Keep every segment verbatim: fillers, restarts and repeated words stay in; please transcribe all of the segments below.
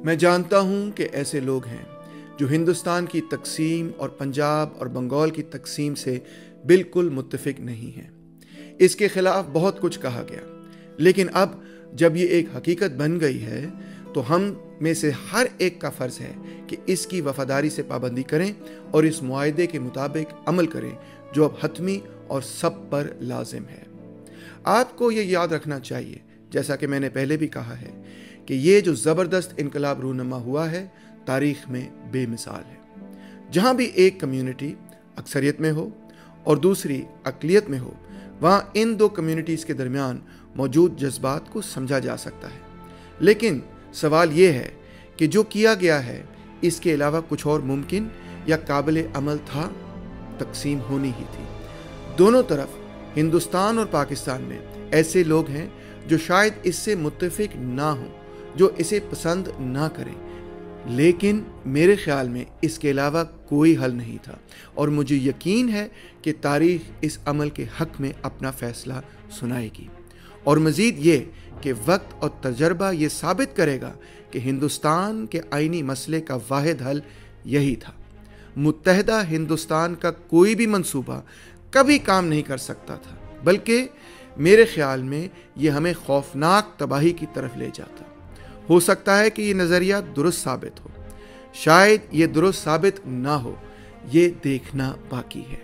मैं जानता हूं कि ऐसे लोग हैं जो हिंदुस्तान की तकसीम और पंजाब और बंगाल की तकसीम से बिल्कुल मुत्तफिक नहीं हैं। इसके खिलाफ बहुत कुछ कहा गया, लेकिन अब जब ये एक हकीकत बन गई है तो हम में से हर एक का फ़र्ज़ है कि इसकी वफादारी से पाबंदी करें और इस मुआहदे के मुताबिक अमल करें जो अब हतमी और सब पर लाजिम है। आपको ये याद रखना चाहिए, जैसा कि मैंने पहले भी कहा है, कि ये जो ज़बरदस्त इनकलाब रूनुमा हुआ है तारीख़ में बेमिसाल है। जहाँ भी एक कम्युनिटी अक्सरियत में हो और दूसरी अक़लियत में हो, वहाँ इन दो कम्युनिटीज़ के दरमियान मौजूद जज्बात को समझा जा सकता है। लेकिन सवाल ये है कि जो किया गया है इसके अलावा कुछ और मुमकिन या काबिल अमल था? तकसीम होनी ही थी। दोनों तरफ हिंदुस्तान और पाकिस्तान में ऐसे लोग हैं जो शायद इससे मुत्तफिक ना हों, जो इसे पसंद ना करें, लेकिन मेरे ख्याल में इसके अलावा कोई हल नहीं था और मुझे यकीन है कि तारीख़ इस अमल के हक़ में अपना फ़ैसला सुनाएगी। और मज़ीद ये कि वक्त और तजर्बा ये साबित करेगा कि हिंदुस्तान के आइनी मसले का वाहिद हल यही था। मुत्तहदा हिंदुस्तान का कोई भी मंसूबा कभी काम नहीं कर सकता था, बल्कि मेरे ख्याल में ये हमें खौफनाक तबाही की तरफ ले जाता। हो सकता है कि ये नज़रिया दुरुस्त साबित हो, शायद ये दुरुस्त साबित ना हो, ये देखना बाकी है।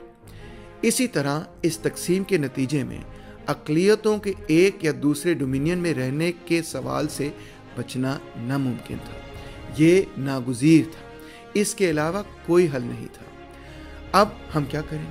इसी तरह इस तकसीम के नतीजे में अक़लियतों के एक या दूसरे डोमिनियन में रहने के सवाल से बचना नामुमकिन था। ये नागुज़ीर था, इसके अलावा कोई हल नहीं था। अब हम क्या करें?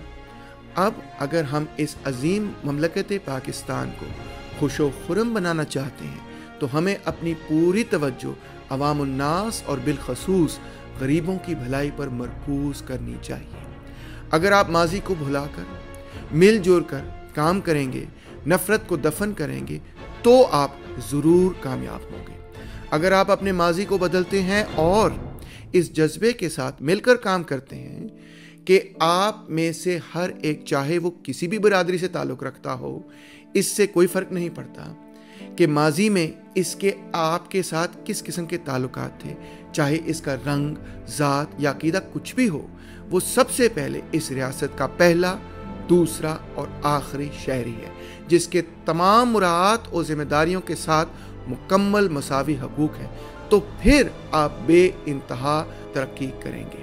अब अगर हम इस अजीम ममलकत पाकिस्तान को खुशो खुरम बनाना चाहते हैं तो हमें अपनी पूरी तवज्जो अवामुन्नास और बिलखसूस गरीबों की भलाई पर मरकूज़ करनी चाहिए। अगर आप माजी को भुलाकर मिलजुल कर काम करेंगे, नफ़रत को दफन करेंगे, तो आप ज़रूर कामयाब होंगे। अगर आप अपने माजी को बदलते हैं और इस जज्बे के साथ मिलकर काम करते हैं कि आप में से हर एक, चाहे वो किसी भी बरादरी से ताल्लुक़ रखता हो, इससे कोई फ़र्क नहीं पड़ता कि माजी में इसके आपके साथ किस किस्म के ताल्लुकात थे, चाहे इसका रंग, ज़ात या अक़ीदा कुछ भी हो, वो सबसे पहले इस रियासत का पहला, दूसरा और आखिरी शहरी है, जिसके तमाम मुराद और ज़िम्मेदारियों के साथ मुकम्मल मसावी हकूक़ है। तो फिर आप बेइंतहा तरक्की करेंगे।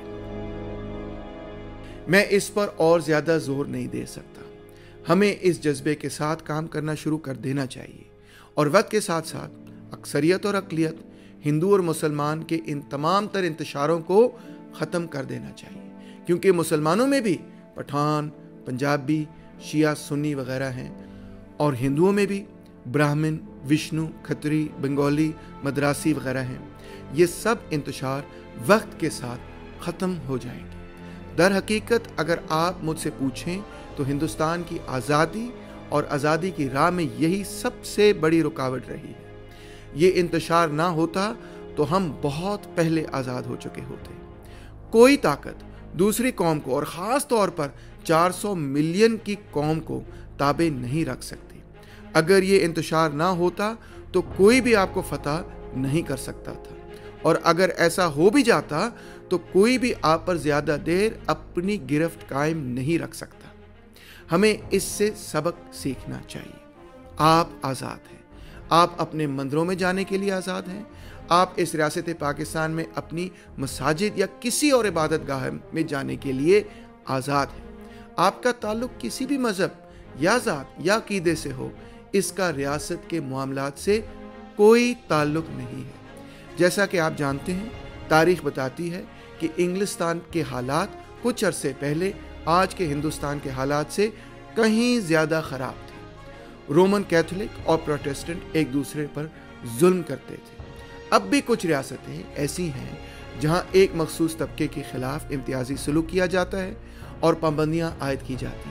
मैं इस पर और ज़्यादा जोर नहीं दे सकता। हमें इस जज्बे के साथ काम करना शुरू कर देना चाहिए और वक्त के साथ साथ अक्सरियत और अक़लियत, हिंदू और मुसलमान के इन तमाम तर इंतशारों को ख़त्म कर देना चाहिए, क्योंकि मुसलमानों में भी पठान, पंजाबी, शिया, सुन्नी वगैरह हैं और हिंदुओं में भी ब्राह्मण, विष्णु, खत्री, बंगाली, मद्रासी वगैरह हैं। ये सब इंतशार वक्त के साथ ख़त्म हो जाएंगे। दर हकीकत अगर आप मुझसे पूछें तो हिंदुस्तान की आज़ादी और आज़ादी की राह में यही सबसे बड़ी रुकावट रही है। ये इंतशार ना होता तो हम बहुत पहले आज़ाद हो चुके होते। कोई ताकत दूसरी कौम को और ख़ास तौर पर चार सौ मिलियन की कौम को ताबे नहीं रख सकती। अगर ये इंतशार ना होता तो कोई भी आपको फतह नहीं कर सकता था, और अगर ऐसा हो भी जाता तो कोई भी आप पर ज़्यादा देर अपनी गिरफ्त कायम नहीं रख सकता। हमें इससे सबक सीखना चाहिए। आप आज़ाद हैं, आप अपने मंदिरों में जाने के लिए आज़ाद हैं, आप इस रियासत पाकिस्तान में अपनी मसाजिद या किसी और इबादत गाह में जाने के लिए आज़ाद हैं। आपका ताल्लुक़ किसी भी मज़हब या ज़ात या अक़ीदे से हो, इसका रियासत के मामलात से कोई ताल्लुक़ नहीं है। जैसा कि आप जानते हैं, तारीख़ बताती है कि इंग्लिस्तान के हालात कुछ अरसे पहले आज के हिंदुस्तान के हालात से कहीं ज़्यादा ख़राब थे। रोमन कैथोलिक और प्रोटेस्टेंट एक दूसरे पर जुल्म करते थे। अब भी कुछ रियासतें ऐसी हैं जहां एक मखसूस तबके के ख़िलाफ़ इम्तियाज़ी सलूक किया जाता है और पाबंदियाँ आयद की जाती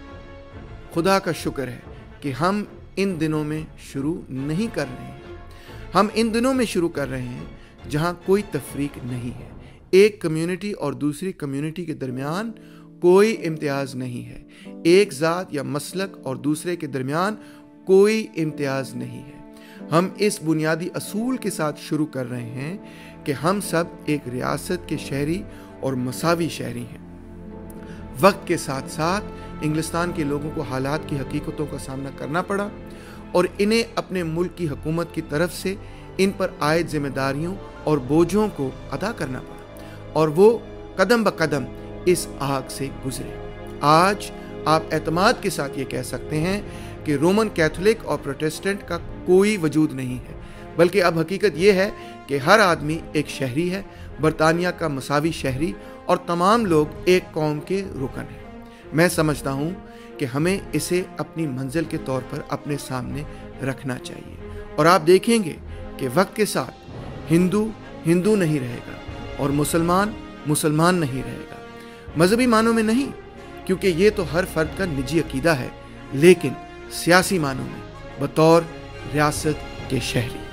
हैं। खुदा का शुक्र है कि हम इन दिनों में शुरू नहीं कर रहे हैं। हम इन दिनों में शुरू कर रहे हैं जहां कोई तफरीक नहीं है। एक कम्युनिटी और दूसरी कम्युनिटी के दरमियान कोई इम्तियाज़ नहीं है। एक ज़ात या मसलक और दूसरे के दरमियान कोई इम्तियाज़ नहीं है। हम इस बुनियादी असूल के साथ शुरू कर रहे हैं कि हम सब एक रियासत के शहरी और मसावी शहरी हैं। वक्त के साथ साथ इंग्लिस्तान के लोगों को हालात की हकीकतों का सामना करना पड़ा और इन्हें अपने मुल्क की हुकूमत की तरफ से इन पर आयद जिम्मेदारियों और बोझों को अदा करना पड़ा और वो कदम ब कदम इस आग से गुजरे। आज आप एतमाद के साथ ये कह सकते हैं कि रोमन कैथोलिक और प्रोटेस्टेंट का कोई वजूद नहीं है, बल्कि अब हकीकत ये है कि हर आदमी एक शहरी है, बरतानिया का मसावी शहरी, और तमाम लोग एक कौम के रुकन हैं। मैं समझता हूँ कि हमें इसे अपनी मंजिल के तौर पर अपने सामने रखना चाहिए और आप देखेंगे कि वक्त के साथ हिंदू हिंदू नहीं रहेगा और मुसलमान मुसलमान नहीं रहेगा। मजहबी मानों में नहीं, क्योंकि ये तो हर फर्द का निजी अकीदा है, लेकिन सियासी मानों में बतौर रियासत के शहरी।